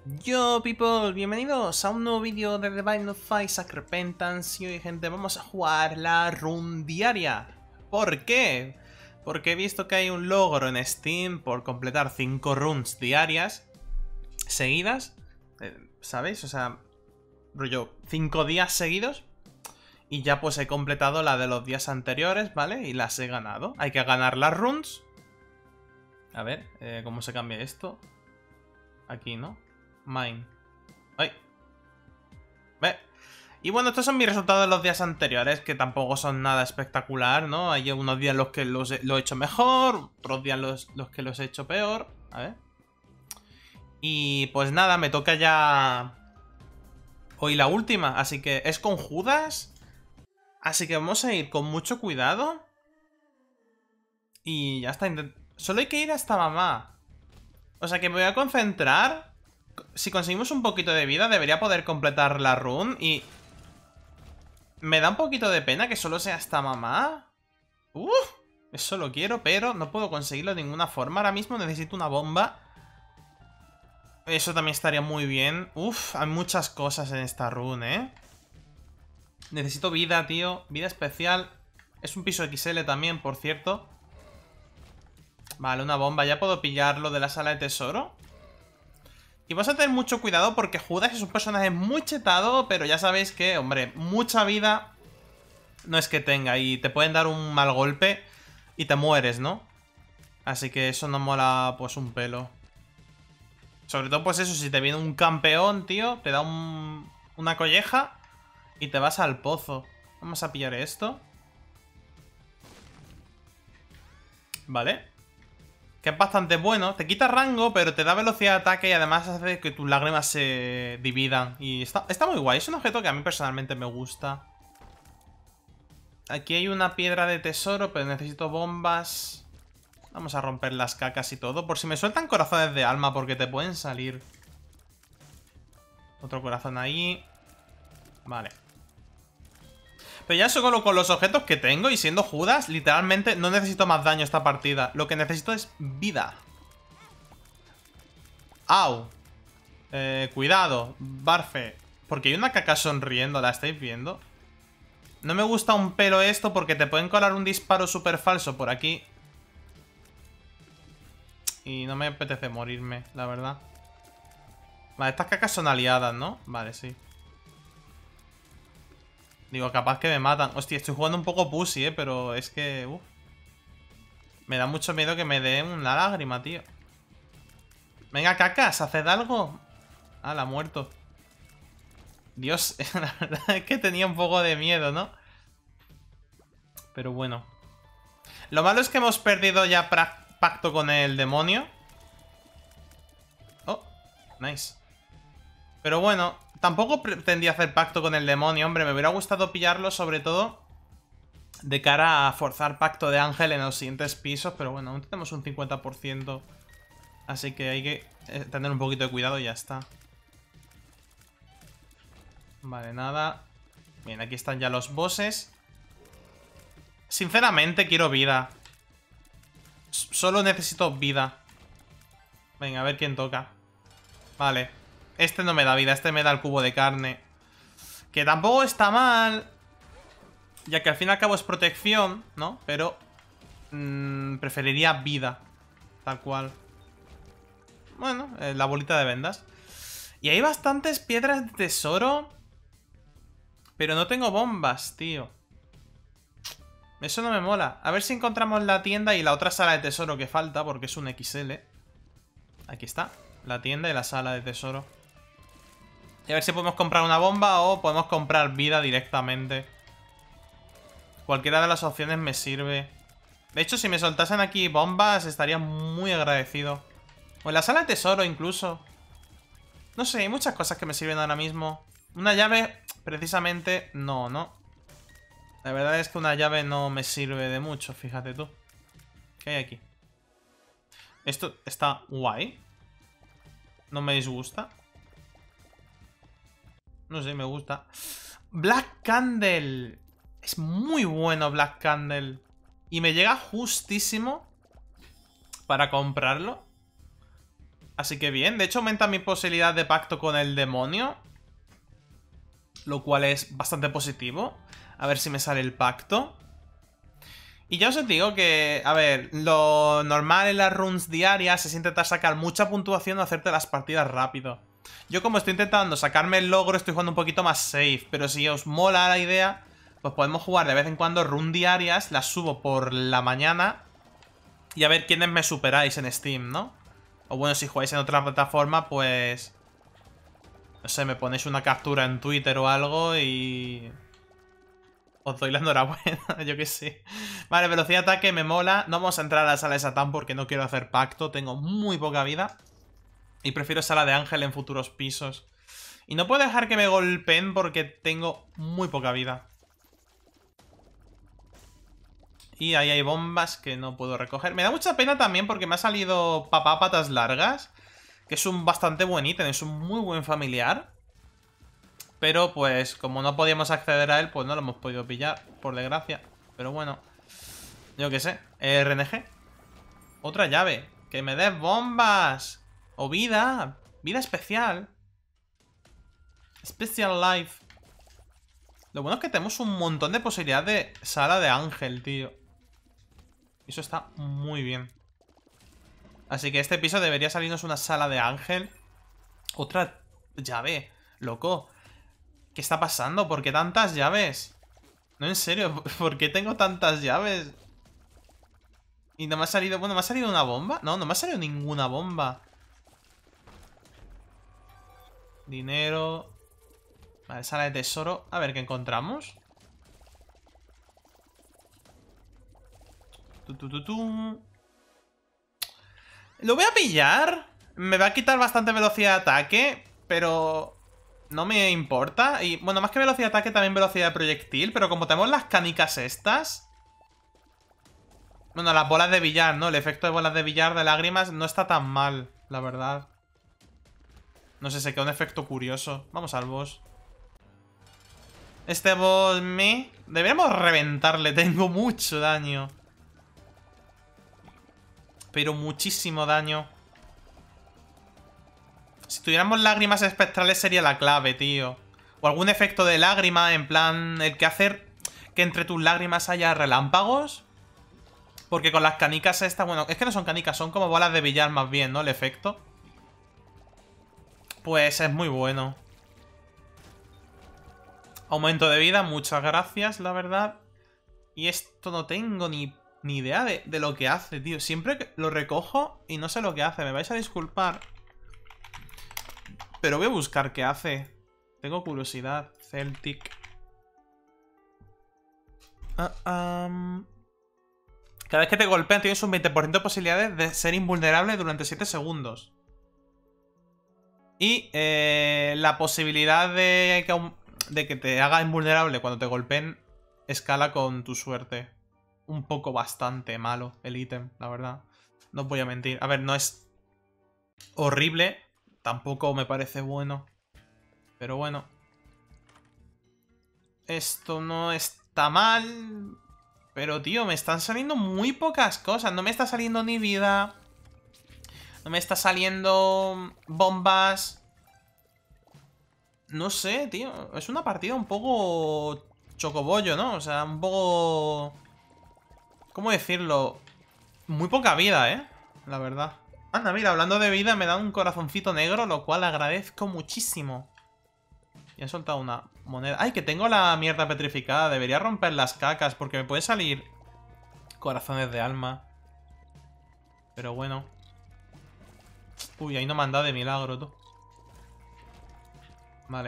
Yo people, bienvenidos a un nuevo vídeo de The Binding of Isaac Repentance. Y hoy, gente, vamos a jugar la run diaria. ¿Por qué? Porque he visto que hay un logro en Steam por completar 5 runs diarias seguidas, ¿sabéis? O sea, rollo 5 días seguidos. Y ya pues he completado la de los días anteriores, ¿vale? Y las he ganado. Hay que ganar las runs. A ver, ¿cómo se cambia esto? Aquí, ¿no? Mine. ¡Ay! Ve. Y bueno, estos son mis resultados de los días anteriores, que tampoco son nada espectacular, ¿no? Hay unos días en los que lo he hecho mejor, otros días los que los he hecho peor. A ver. Y pues nada, me toca ya hoy la última, así que es con Judas. Así que vamos a ir con mucho cuidado. Y ya está. Solo hay que ir hasta mamá. O sea que me voy a concentrar. Si conseguimos un poquito de vida, debería poder completar la run. Y me da un poquito de pena que solo sea hasta mamá. Eso lo quiero, pero no puedo conseguirlo de ninguna forma. Ahora mismo necesito una bomba. Eso también estaría muy bien. Hay muchas cosas en esta run, ¿eh? Necesito vida, tío. Vida especial. Es un piso XL también, por cierto. Vale, una bomba. ¿Ya puedo pillar lo de la sala de tesoro? Y vas a tener mucho cuidado porque Judas es un personaje muy chetado, pero ya sabéis que, hombre, mucha vida no es que tenga y te pueden dar un mal golpe y te mueres, ¿no? Así que eso no mola pues un pelo. Sobre todo pues eso, si te viene un campeón, tío, te da una colleja y te vas al pozo. Vamos a pillar esto. Vale. Que es bastante bueno. Te quita rango, pero te da velocidad de ataque y además hace que tus lágrimas se dividan. Y está muy guay. Es un objeto que a mí personalmente me gusta. Aquí hay una piedra de tesoro, pero necesito bombas. Vamos a romper las cacas y todo. Por si me sueltan corazones de alma, porque te pueden salir. Otro corazón ahí. Vale. Pero ya solo con los objetos que tengo y siendo Judas, literalmente no necesito más daño esta partida. Lo que necesito es vida. ¡Au! Cuidado, Barfe. Porque hay una caca sonriendo, ¿la estáis viendo? No me gusta un pelo esto porque te pueden colar un disparo súper falso por aquí. Y no me apetece morirme, la verdad. Vale, estas cacas son aliadas, ¿no? Vale, sí. Digo, capaz que me matan. Hostia, estoy jugando un poco pussy, pero es que... Me da mucho miedo que me den una lágrima, tío. Venga, cacas, haced algo. Ah, la ha muerto. Dios, la verdad es que tenía un poco de miedo, ¿no? Pero bueno. Lo malo es que hemos perdido ya pacto con el demonio. Oh, nice. Pero bueno, tampoco pretendía hacer pacto con el demonio, hombre. Me hubiera gustado pillarlo, sobre todo de cara a forzar pacto de ángel en los siguientes pisos. Pero bueno, aún tenemos un 50%. Así que hay que tener un poquito de cuidado y ya está. Vale, nada. Bien, aquí están ya los bosses. Sinceramente quiero vida. Solo necesito vida. Venga, a ver quién toca. Vale. Este no me da vida, este me da el cubo de carne. Que tampoco está mal, ya que al fin y al cabo es protección, ¿no? Pero preferiría vida. Tal cual. Bueno, la bolita de vendas. Y hay bastantes piedras de tesoro, pero no tengo bombas, tío. Eso no me mola. A ver si encontramos la tienda y la otra sala de tesoro que falta, porque es un XL. Aquí está, la tienda y la sala de tesoro. Y a ver si podemos comprar una bomba o podemos comprar vida directamente. Cualquiera de las opciones me sirve. De hecho, si me soltasen aquí bombas, estaría muy agradecido. O en la sala de tesoro incluso. No sé, hay muchas cosas que me sirven ahora mismo. Una llave, precisamente, no. La verdad es que una llave no me sirve de mucho, fíjate tú. ¿Qué hay aquí? Esto está guay. No me disgusta. No sé, me gusta. Black Candle. Es muy bueno Black Candle. Y me llega justísimo para comprarlo. Así que bien. De hecho, aumenta mi posibilidad de pacto con el demonio. Lo cual es bastante positivo. A ver si me sale el pacto. Y ya os digo que, a ver, lo normal en las runs diarias es intentar sacar mucha puntuación o hacerte las partidas rápido. Yo como estoy intentando sacarme el logro, estoy jugando un poquito más safe. Pero si os mola la idea, pues podemos jugar de vez en cuando run diarias. Las subo por la mañana. Y a ver quiénes me superáis en Steam, ¿no? O bueno, si jugáis en otra plataforma, pues... no sé, me ponéis una captura en Twitter o algo y... os doy la enhorabuena, yo qué sé. Vale, velocidad de ataque me mola. No vamos a entrar a la sala de Satán porque no quiero hacer pacto. Tengo muy poca vida. Y prefiero sala de ángel en futuros pisos. Y no puedo dejar que me golpeen porque tengo muy poca vida. Y ahí hay bombas que no puedo recoger. Me da mucha pena también porque me ha salido papá patas largas. Que es un bastante buen ítem, es un muy buen familiar. Pero pues como no podíamos acceder a él, pues no lo hemos podido pillar, por desgracia. Pero bueno, yo qué sé. RNG. Otra llave. Que me des bombas. O vida. Vida especial. Special Life. Lo bueno es que tenemos un montón de posibilidades de sala de ángel, tío. Eso está muy bien. Así que este piso debería salirnos una sala de ángel. Otra llave. Loco. ¿Qué está pasando? ¿Por qué tantas llaves? No, en serio. ¿Por qué tengo tantas llaves? Y no me ha salido... bueno, ¿me ha salido una bomba? No, no me ha salido ninguna bomba. Dinero. Vale, sala de tesoro. A ver qué encontramos. Lo voy a pillar. Me va a quitar bastante velocidad de ataque, pero no me importa. Y bueno, más que velocidad de ataque, también velocidad de proyectil. Pero como tenemos las canicas estas... bueno, las bolas de billar, ¿no? El efecto de bolas de billar de lágrimas no está tan mal, la verdad. No sé, se queda un efecto curioso. Vamos al boss. Este boss me... deberíamos reventarle, tengo mucho daño. Pero muchísimo daño. Si tuviéramos lágrimas espectrales sería la clave, tío. O algún efecto de lágrima, en plan... el que hacer que entre tus lágrimas haya relámpagos. Porque con las canicas estas... bueno, es que no son canicas, son como bolas de billar más bien, ¿no? El efecto. Pues es muy bueno. Aumento de vida, muchas gracias, la verdad. Y esto no tengo ni idea de lo que hace, tío. Siempre que lo recojo y no sé lo que hace. Me vais a disculpar. Pero voy a buscar qué hace. Tengo curiosidad. Celtic. Cada vez que te golpean tienes un 20% de posibilidades de ser invulnerable durante 7 segundos. Y la posibilidad de que te haga invulnerable cuando te golpeen escala con tu suerte. Un poco bastante malo el ítem, la verdad. No os voy a mentir. A ver, no es horrible. Tampoco me parece bueno. Pero bueno. Esto no está mal. Pero, tío, me están saliendo muy pocas cosas. No me está saliendo ni vida. No me está saliendo bombas. No sé, tío. Es una partida un poco chocobollo, ¿no? O sea, un poco... ¿cómo decirlo? Muy poca vida, ¿eh? La verdad. Anda, mira, hablando de vida me da un corazoncito negro, lo cual agradezco muchísimo. Y he soltado una moneda. ¡Ay, que tengo la mierda petrificada! Debería romper las cacas porque me pueden salir corazones de alma. Pero bueno. Uy, ahí no me han dado de milagro, tú. Vale.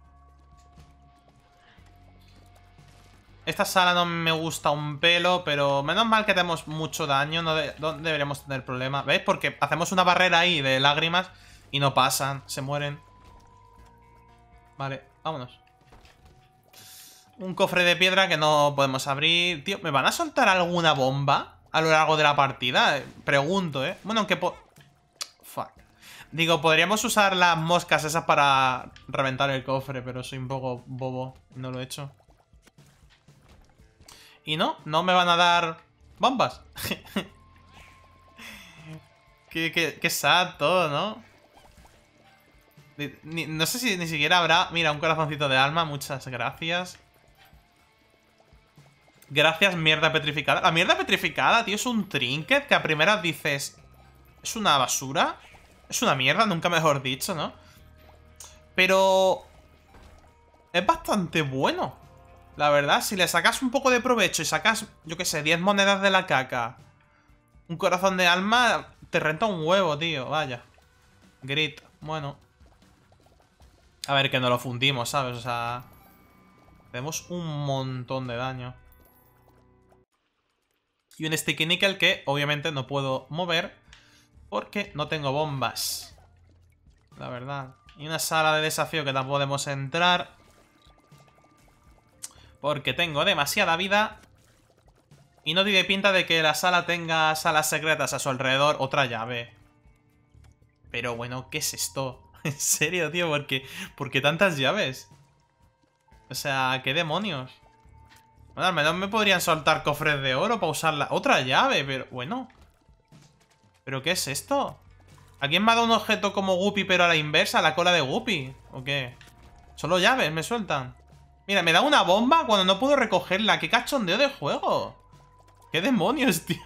Esta sala no me gusta un pelo, pero menos mal que tenemos mucho daño. No deberíamos tener problema. ¿Veis? Porque hacemos una barrera ahí de lágrimas y no pasan, se mueren. Vale, vámonos. Un cofre de piedra que no podemos abrir. Tío, ¿me van a soltar alguna bomba a lo largo de la partida? Pregunto, ¿eh? Bueno, aunque... fuck. Digo, podríamos usar las moscas esas para reventar el cofre, pero soy un poco bobo. No lo he hecho. Y no me van a dar bombas. Qué sad todo, ¿no? No sé si ni siquiera habrá... Mira, un corazoncito de alma. Muchas gracias. Gracias, mierda petrificada. La mierda petrificada, tío, es un trinket que a primeras dices... ¿Es una basura? Es una mierda, nunca mejor dicho, ¿no? Pero... es bastante bueno. La verdad, si le sacas un poco de provecho y sacas, yo qué sé, 10 monedas de la caca, un corazón de alma, te renta un huevo, tío, vaya. Grit, bueno. A ver, que no lo fundimos, ¿sabes? O sea... hacemos un montón de daño. Y un sticky nickel que obviamente no puedo mover porque no tengo bombas. La verdad. Y una sala de desafío que tampoco podemos entrar porque tengo demasiada vida. Y no tiene pinta de que la sala tenga salas secretas a su alrededor. Otra llave. Pero bueno, ¿qué es esto? En serio, tío, ¿por qué tantas llaves? O sea, ¿qué demonios? Bueno, al menos me podrían soltar cofres de oro para usarla. Otra llave, pero bueno. ¿Pero qué es esto? ¿Alguien me ha dado un objeto como Guppy pero a la inversa? ¿La cola de Guppy? ¿O qué? Solo llaves me sueltan. Mira, me da una bomba cuando no puedo recogerla. ¡Qué cachondeo de juego! ¡Qué demonios, tío!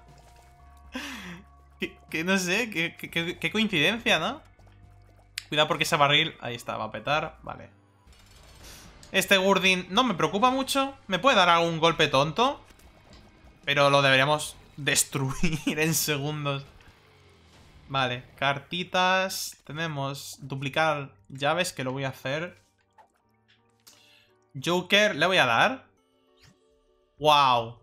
que no sé, qué coincidencia, ¿no? Cuidado porque ese barril... ahí está, va a petar. Vale. Este Gurdin no me preocupa mucho. Me puede dar algún golpe tonto, pero lo deberíamos destruir en segundos. Vale, cartitas. Tenemos duplicar llaves, que lo voy a hacer. Joker, le voy a dar. ¡Wow!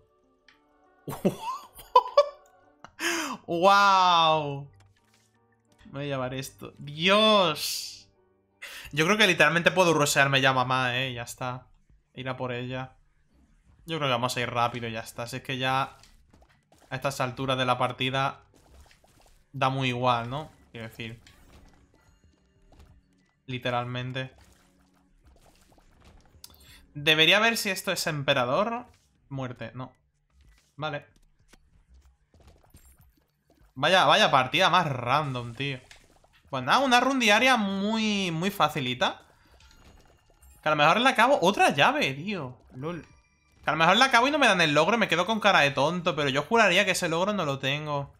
¡Wow! Voy a llevar esto. ¡Dios! Yo creo que literalmente puedo rushearme ya mamá, ya está. Ir a por ella. Yo creo que vamos a ir rápido y ya está. Si es que ya a estas alturas de la partida da muy igual, ¿no? Quiero decir. Literalmente. Debería ver si esto es emperador. Muerte, no. Vale. Vaya partida más random, tío. Pues nada, una run diaria muy facilita. Que a lo mejor la acabo. Otra llave, tío. Lol. Que a lo mejor la acabo y no me dan el logro y me quedo con cara de tonto. Pero yo juraría que ese logro no lo tengo.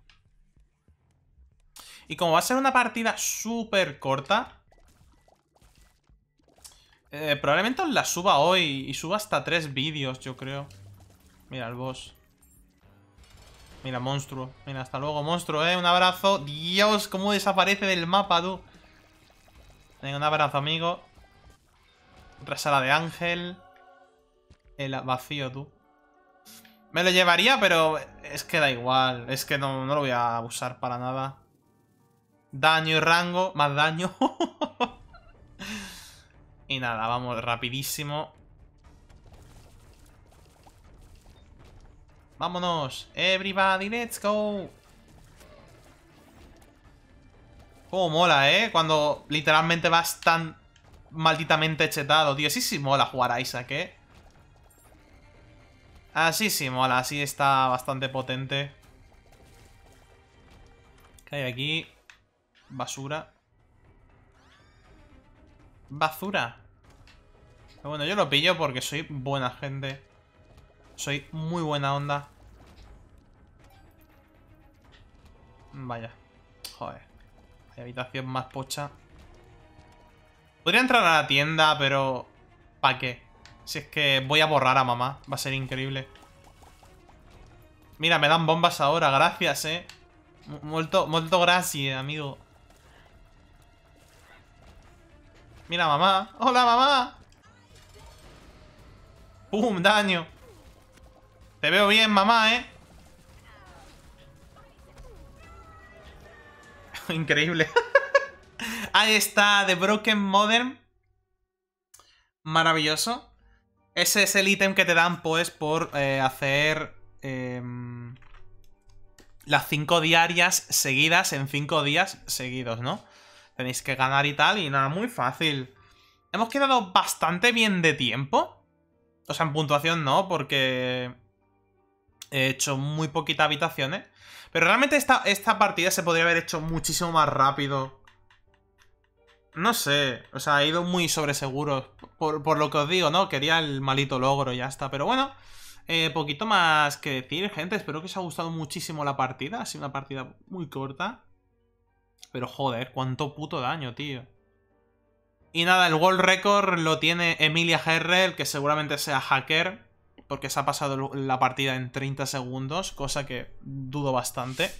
Y como va a ser una partida súper corta, probablemente os la suba hoy. Y suba hasta 3 vídeos, yo creo. Mira el boss. Mira, monstruo. Mira, hasta luego, monstruo, Un abrazo. Dios, cómo desaparece del mapa, tú. Venga, un abrazo, amigo. Otra sala de ángel. El vacío, tú. Me lo llevaría, pero es que da igual. Es que no lo voy a usar para nada. Daño y rango. Más daño. Y nada, vamos rapidísimo. Vámonos. Everybody, let's go. Cómo mola, cuando literalmente vas tan malditamente chetado, tío. Sí mola jugar a Isaac, Así sí mola, así está bastante potente. ¿Qué hay aquí? Basura. Basura. Pero bueno, yo lo pillo porque soy buena gente. Soy muy buena onda. Vaya. Joder. Hay habitación más pocha. Podría entrar a la tienda, pero... ¿para qué? Si es que voy a borrar a mamá. Va a ser increíble. Mira, me dan bombas ahora. Gracias, Molto gracias, amigo. Mira, mamá. ¡Hola, mamá! ¡Pum! Daño. Te veo bien, mamá, Increíble. Ahí está, The Broken Modern. Maravilloso. Ese es el ítem que te dan, pues, por hacer las 5 diarias seguidas en 5 días seguidos, ¿no? Tenéis que ganar y tal, y nada, muy fácil. Hemos quedado bastante bien de tiempo. O sea, en puntuación no, porque he hecho muy poquitas habitaciones. Pero realmente esta partida se podría haber hecho muchísimo más rápido. No sé, o sea, he ido muy sobreseguro. Por lo que os digo, ¿no? Quería el malito logro y ya está. Pero bueno, poquito más que decir, gente. Espero que os haya gustado muchísimo la partida. Ha sido una partida muy corta. Pero joder, cuánto puto daño, tío. Y nada, el World Record lo tiene Emilia Herrell, que seguramente sea hacker. Porque se ha pasado la partida en 30 segundos, cosa que dudo bastante.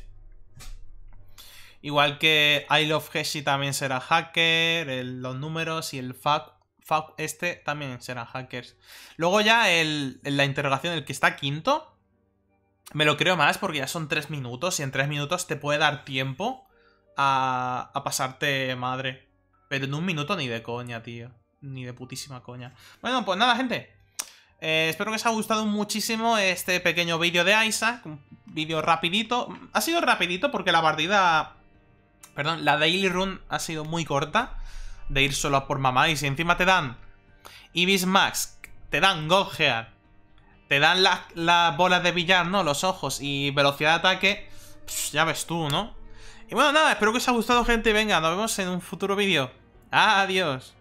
Igual que I Love Heshi también será hacker, los números y el FAQ este también serán hackers. Luego ya la interrogación, el que está quinto, me lo creo más porque ya son 3 minutos y en 3 minutos te puede dar tiempo a pasarte madre. Pero en un minuto ni de coña, tío. Ni de putísima coña. Bueno, pues nada, gente. Espero que os haya gustado muchísimo este pequeño vídeo de Isaac. Un vídeo rapidito. Ha sido rapidito porque la partida... Perdón, la Daily Run ha sido muy corta. De ir solo a por mamá. Y si encima te dan Ibis Max, te dan Goldhead, te dan las bolas de billar, ¿no? Los ojos y velocidad de ataque, pues ya ves tú, ¿no? Y bueno, nada, espero que os haya gustado, gente. Venga, nos vemos en un futuro vídeo. Adiós.